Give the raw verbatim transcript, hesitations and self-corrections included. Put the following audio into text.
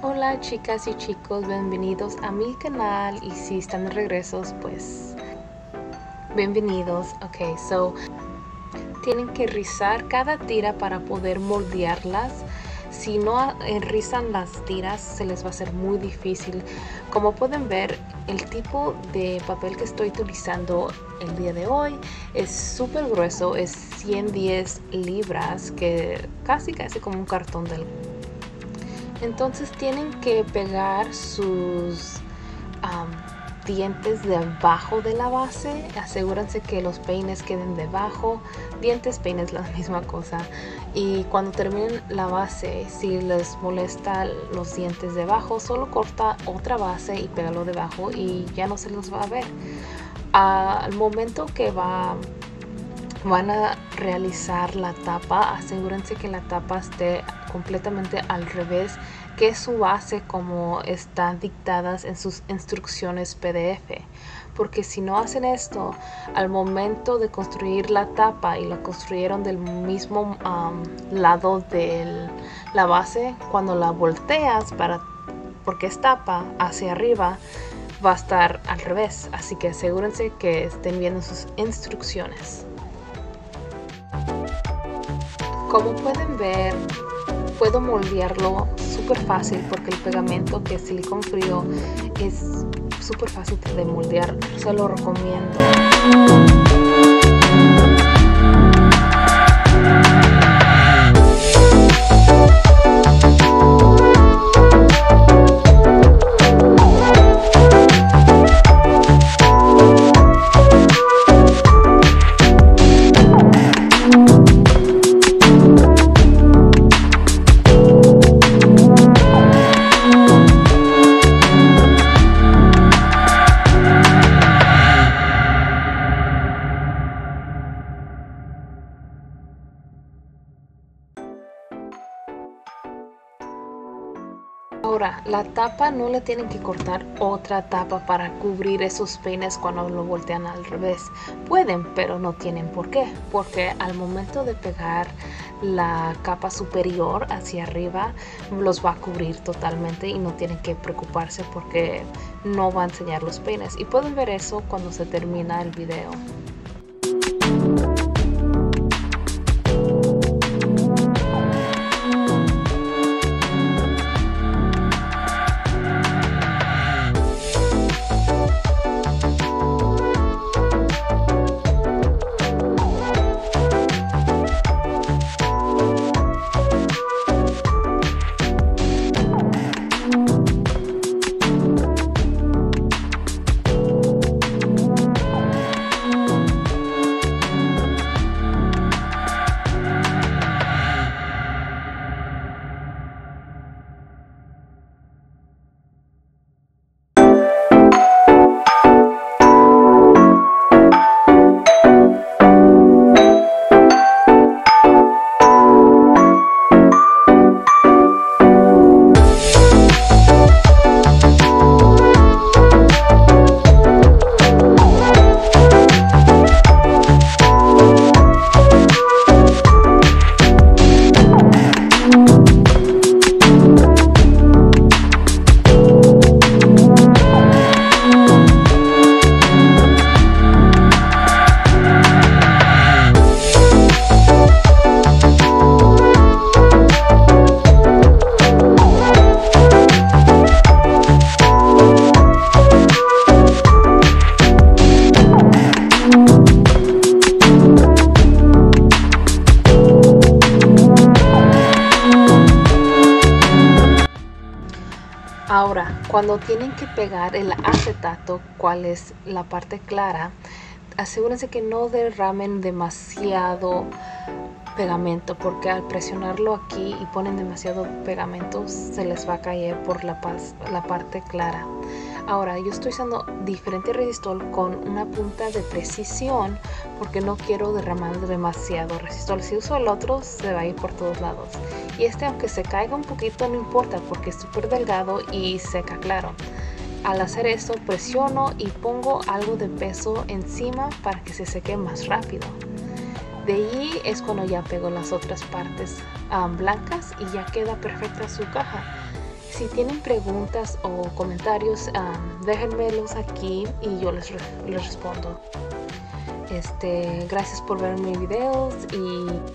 Hola chicas y chicos, bienvenidos a mi canal y si están de regresos pues bienvenidos. Ok, so tienen que rizar cada tira para poder moldearlas. Si no rizan las tiras se les va a hacer muy difícil. Como pueden ver, el tipo de papel que estoy utilizando el día de hoy es súper grueso, es ciento diez libras, que casi casi como un cartón del. Entonces tienen que pegar sus um, dientes debajo de la base. Asegúrense que los peines queden debajo. Dientes, peines, la misma cosa. Y cuando terminen la base, si les molesta los dientes debajo, solo corta otra base y pégalo debajo y ya no se los va a ver. Uh, al momento que va van a realizar la tapa, asegúrense que la tapa esté completamente al revés que su base como están dictadas en sus instrucciones P D F, porque si no hacen esto al momento de construir la tapa y la construyeron del mismo um, lado de la base, cuando la volteas para porque es tapa hacia arriba va a estar al revés, así que asegúrense que estén viendo sus instrucciones. Como pueden ver, puedo moldearlo súper fácil porque el pegamento, que es silicón frío, es súper fácil de moldear. Se lo recomiendo. Ahora, la tapa no le tienen que cortar otra tapa para cubrir esos peines cuando lo voltean al revés. Pueden, pero no tienen por qué, porque al momento de pegar la capa superior hacia arriba los va a cubrir totalmente y no tienen que preocuparse porque no va a enseñar los peines. Y pueden ver eso cuando se termina el video. Ahora, cuando tienen que pegar el acetato, cuál es la parte clara, asegúrense que no derramen demasiado pegamento, porque al presionarlo aquí y ponen demasiado pegamento se les va a caer por la, la parte clara. Ahora yo estoy usando diferente resistol con una punta de precisión porque no quiero derramar demasiado resistol. Si uso el otro se va a ir por todos lados, y este, aunque se caiga un poquito, no importa porque es súper delgado y seca claro. Al hacer eso presiono y pongo algo de peso encima para que se seque más rápido. De ahí es cuando ya pego las otras partes um, blancas y ya queda perfecta su caja. Si tienen preguntas o comentarios, um, déjenmelos aquí y yo les, re les respondo. Este, gracias por ver mis videos y